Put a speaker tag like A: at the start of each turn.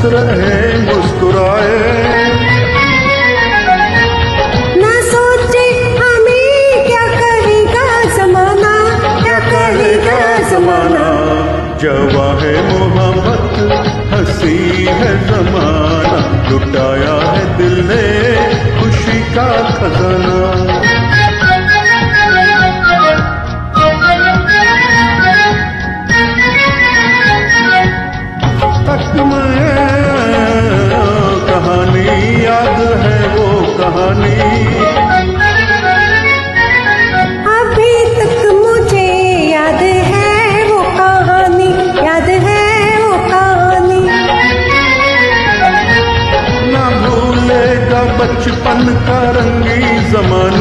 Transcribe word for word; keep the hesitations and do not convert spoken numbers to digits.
A: मस्त रहे मुस्कुराए।
B: ना सोचे हमें क्या कहेगा जमाना, क्या कहेगा जमाना।
A: जवा है मोहब्बत हंसी है जमाना, लुटाया है दिल ने खुशी का खजाना। तक में कहानी याद है वो कहानी,
B: अभी तक मुझे याद है वो कहानी, याद है वो कहानी।
A: ना भूलेगा बचपन का रंगी जमाना।